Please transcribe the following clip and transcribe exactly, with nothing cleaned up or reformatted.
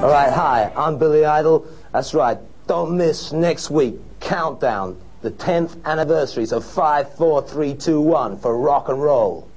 All right, hi, I'm Billy Idol. That's right, don't miss next week, Countdown, the tenth anniversaries of five, four, three, two, one for rock and roll.